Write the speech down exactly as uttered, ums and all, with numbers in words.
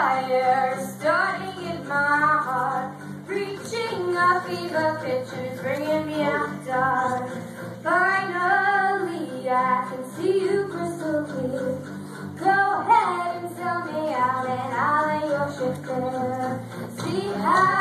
fire starting in my heart, reaching a fever pitch and it's bringing me out the dark. Finally, I can see you crystal clear. Go ahead and sell me out and I'll lay your ship there. See how